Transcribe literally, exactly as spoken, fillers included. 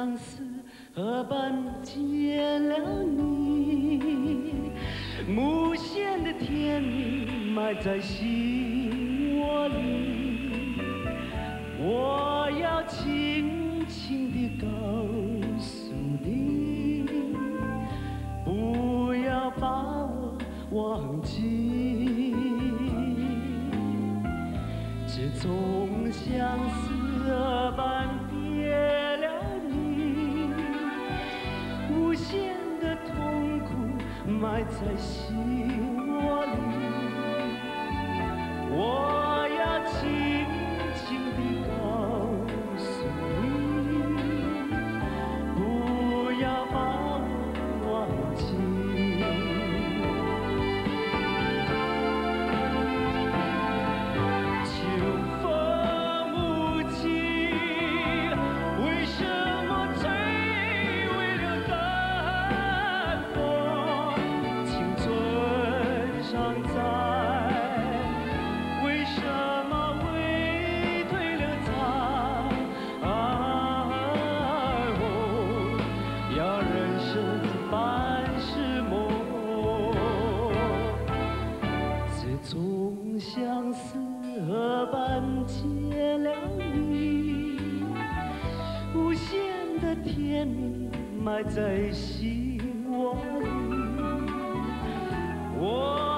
相思河般见了你，无限的甜蜜埋在心窝里。我要轻轻地告诉你，不要把我忘记。自从相思河般别了你，无限的痛苦埋在心窝里。我要轻轻地告诉你，不要把我忘记。相思河般结了你，无限的甜蜜埋在心窝里。我